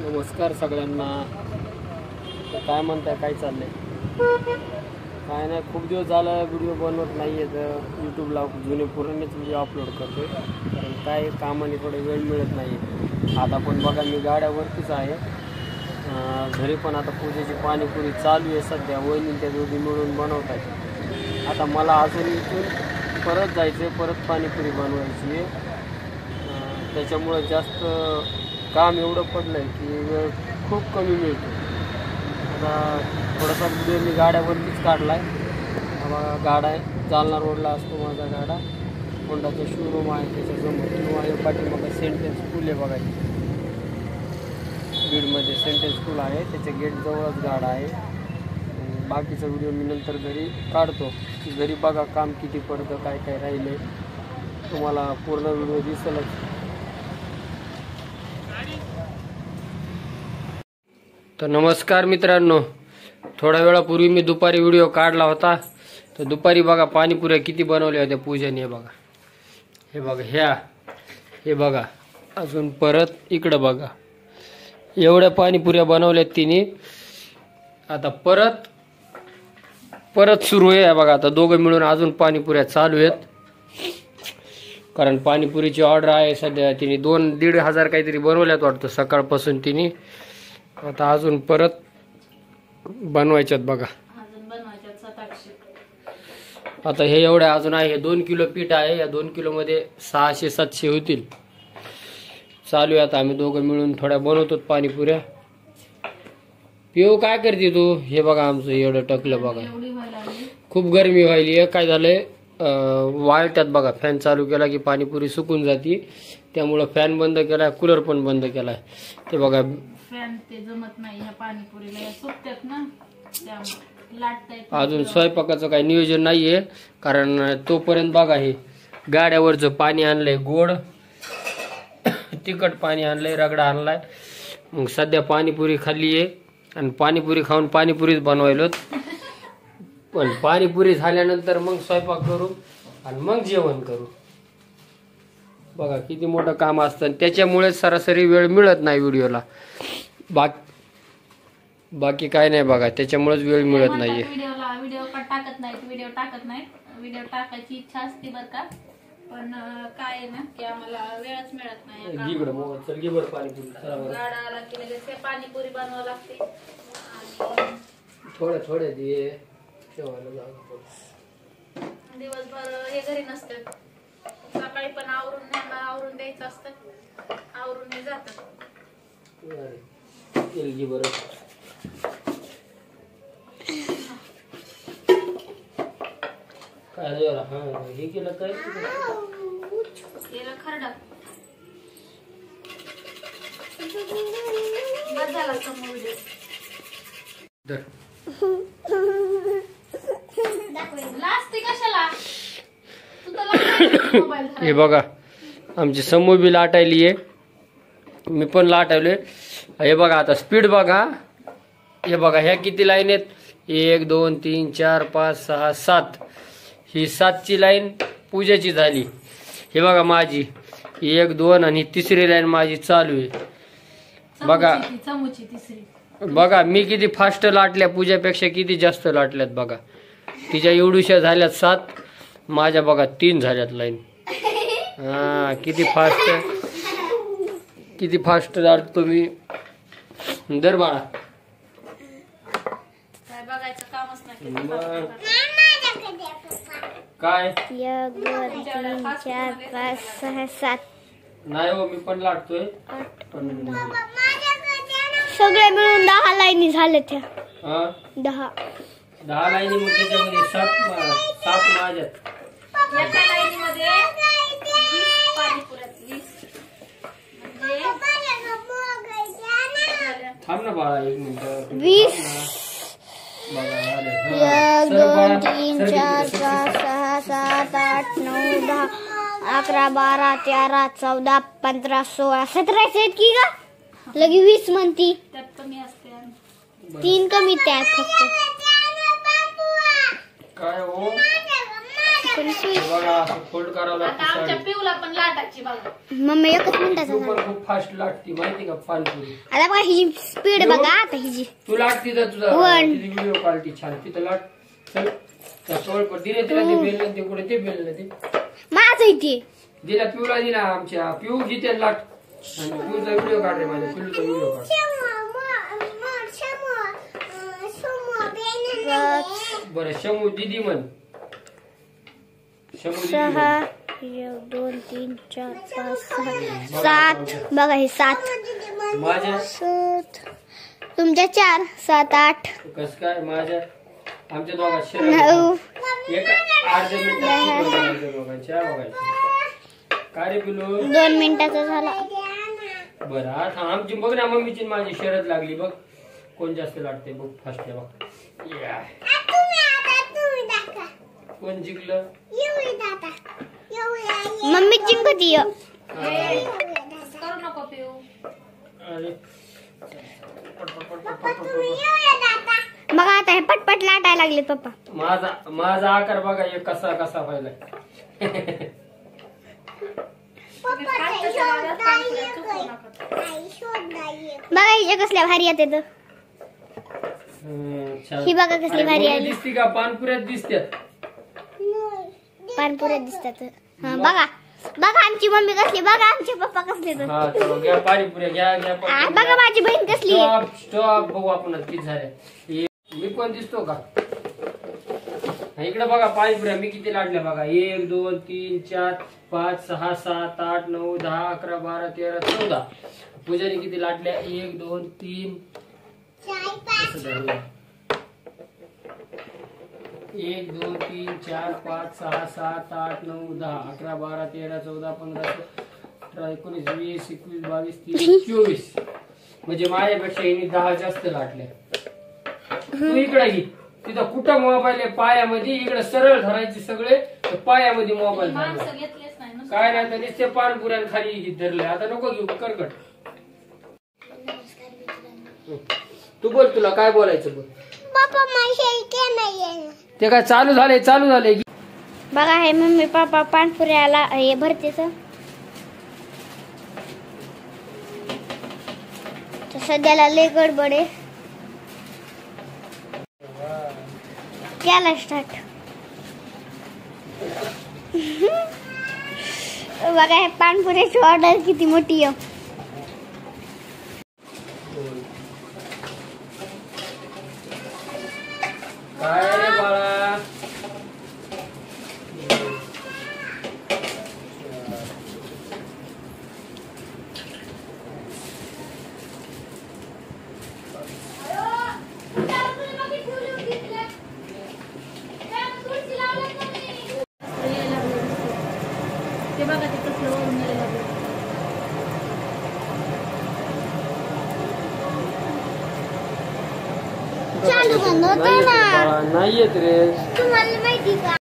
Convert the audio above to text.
नमस्कार सगळ्यांना. काय म्हणताय, काय चाललंय? काय नाही, खूप दिवस झाला व्हिडिओ बनवत नाही आहे. तर यूट्यूबला जुने पुराणेच व्हिडिओ अपलोड करतो कारण काय कामाने थोडे वेळ मिळत नाही. आता पण बघा मी गाड्यावरतीच आहे. घरी पण आता पूजेची पाणीपुरी चालू आहे सध्या. वहिनी त्या दोघी मिळून बनवत आहेत. आता मला अजून इथून परत जायचं आहे, परत पाणीपुरी बनवायची आहे. त्याच्यामुळं जास्त काम एवढं पडलं आहे की वेळ खूप कमी मिळतो. आता थोडासा व्हिडिओ मी गाड्यावरतीच काढला आहे. बघा गाडा आहे, जालना रोडला असतो माझा गाडा. होंडाचं शोरूम आहे, त्याच्यासमोर किंवा आहे पाठीमागं सेंटेन्स स्कूल आहे बघा. बीडमध्ये सेंटेन्स स्कूल आहे, त्याच्या गेटजवळच गाडा आहे. बाकीचा व्हिडिओ मी नंतर घरी काढतो की घरी बघा काम किती पडतं, काय काय राहिलं आहे. तुम्हाला पूर्ण व्हिडिओ दिसेलच. तर नमस्कार मित्रांनो, थोड्या वेळापूर्वी मी दुपारी व्हिडिओ काढला होता. तर दुपारी बघा पाणीपुऱ्या किती बनवल्या होत्या पूजाने. हे बघा हे बघा अजून परत इकडं बघा एवढ्या पाणीपुऱ्या बनवल्यात तिने. आता परत सुरू आहे बघा. आता दोघं मिळून अजून पाणीपुऱ्या चालू आहेत कारण पाणीपुरीची ऑर्डर आहे सध्या. तिने 2-1.5 हजार काहीतरी बनवल्यात वाटतं सकाळपासून तिने. आता अजून परत बनवायच्यात बघा. आता हे एवढ्या अजून आहे. 2 किलो पीठ आहे. या 2 किलोमध्ये 600-700 होतील. चालू आहे आता आम्ही दोघं मिळून थोड्या बनवतो पाणीपुऱ्या. पिऊ काय करते तू? हे बघा आमचं एवढं टकलं बघा. खूप गरमी व्हायली आहे. काय झालंय वाळत्यात बघा. फॅन चालू केला की पाणीपुरी सुकून जाते. त्यामुळं फॅन बंद केलाय, कूलर पण बंद केलाय. ते बघा फॅन ते जमत नाही ह्या पाणीपुरीला, सुकतात ना त्यामुळे लाटताय. अजून स्वयंपाकाचं काही नियोजन नाहीये कारण तोपर्यंत बघा हे गाड्यावरचं पाणी आणलंय, गोड तिखट पाणी आणलंय, रगडा आणलाय. मग सध्या पाणीपुरी खाल्ली आहे आणि पाणीपुरी खाऊन पाणीपुरीच बनवायलोत. पण पाणीपुरी झाल्यानंतर मग स्वयंपाक करू आणि मग जेवण करू. बघा किती मोठं काम असतं. त्याच्यामुळे सरासरी वेळ मिळत नाही व्हिडिओला. बाकी काय नाही बघा, त्याच्यामुळेच वेळ मिळत नाहीये. व्हिडिओ टाकत नाहीत. व्हिडिओ टाकायची इच्छा असते बरं का, पण काय आहे ना की आम्हाला वेळच मिळत नाही. गाडा आला की लगेच पाणीपुरी बनवावं लागते. थोडे दे दिवसभर हे घरी नसतात. सकाळी पण आवरून द्यायचं असतं, आवरून हे जातात. काय हे केलं काय केलं खरडा बस झाला समोर. हे बघा आमची समूह बी लाटायली आहे, मी पण लाटायलोय. हे बघा आता स्पीड बघा. हे बघा ह्या किती लाईन आहेत? 1 2 3 4 5 6 7. ही 7ची लाईन पूजाची झाली. हे बघा माझी 1 2 आणि तिसरी लाईन माझी चालू आहे. बघा मी किती फास्ट लाटल्या, पूजापेक्षा किती जास्त लाटल्यात बघा. तिच्या एवढ्याशा झाल्यात 7, माझ्या बघा 3 झाल्यात लाईन. किती फास्ट लाटतो मी. दर बाळा काय बघायचं कामच नाही. काय 1 2 3 4 5 6 7 नाही हो, मी पण लाटतोय. सगळे मिळून 10 लाईनी झाले त्या. 10 लाईनी मग त्याच्यामध्ये 7 माझ्यात. एका लाईनीमध्ये 20 पाणीपुऱ्यात 20 थांब ना बाळा 1 मिनिट. 20 1 2 3 4 5 6 7 8 9 10 11 12 13 14 15 16 17 आहेत की का लगे 20 म्हणती. त्यात कमी असते. 3 कमी त्यात फक्त. काय हो पण स्वीट. बघा असं फोल्ड करावं आता आमच्या लागतं. पिऊला पण लाटाची बघा. मम्मी एकच मिनिटाचा तू झाला. पण खूप फास्ट लागते माहिती का पाणीपुरी. आता बघा ही स्पीड बघा आता हिची. तू लागती तर तुझा One. तिची व्हिडिओ क्वालिटी छान. तिथं लाट चल त्या सोळ पर दिले तिला ते बेललं ते कुठे ते बेललं ते माझं इथे दिला पिऊला दिला आमच्या पिऊ जिथे लाट आणि पिऊचा व्हिडिओ काढ रे माझ्या पिऊचा व्हिडिओ काढ. बरं शमू दिदी म्हण. शमू दिदी म्हण. 6 1 2 3 4 5 6 7 बघा हे 7 माझ्या 7 तुमच्या 4 7 8 कस काय माझ्या आमच्या दोघात 9 एक अर्ध्या मिनिटात दोघांच्या बघायचं काय रे पिलू. 2 मिनिटाचा झाला. बरं आता आमची बघ ना मम्मीची आणि माझी शर्यत लागली बघ कोण जास्त लाटते बघ फास्ट आहे बघ. या. कोण जिंकलं. मम्मी जिंकती करू नको पिऊ. अरे बघा आता हे पटपट लाटायला लागले पप्पा. माझा आकार बघा एक कसा कसा व्हायला. बघा हिच्या कसल्या भारी येते ही बघा कसली भारी आहे. दिसती का पानपुऱ्यात दिसतात. पानपुऱ्या दिसतात. हा बघा बघा आमची मम्मी कसली बघा आमचे पप्पा कसले तर. हा चलो घ्या पाणीपुऱ्या घ्या घ्या बघा माझी बहीण कसली आहे. स्टॉप बघू आपण किती झाले. मी पण दिसतो का इकडे बघा पाणीपुऱ्या मी किती लाटल्या बघा 1 2 3 4 5 6 7 8 9 10 11 12 13 14. पूजाने किती लाटल्या 1 2 3 1 2 3 4 5 6 7 8 9 10 11 12 13 14 15 18 19 20 21 22 23 24. म्हणजे माझ्यापेक्षा हिने 10 जास्त लाटल्या. तू इकडे घे तिथं कुठं मोबाईल आहे पायामध्ये इकडे सरळ धरायचे सगळे पायामध्ये मोबाईल माणसं घेतलेच नाही नुसतं. काय नाही तर नुसते पानपुऱ्या खाली धरले. आता नको घेऊ करकट. तू बोल तुला काय बोलायचं बोल. ते काय चालू झाले बघा हे मम्मी पप्पा पानपुऱ्याला हे भरते तर सध्याला लय गडबड आहे. केला स्टार्ट. बघा हे पानपुऱ्याची ऑर्डर किती मोठी आहे. काय रे बाळा. ते बघा ते कसलं वरून यायला लागलं. चालू बंद होतं ना. नाही येत रे. तुम्हाला माहिती का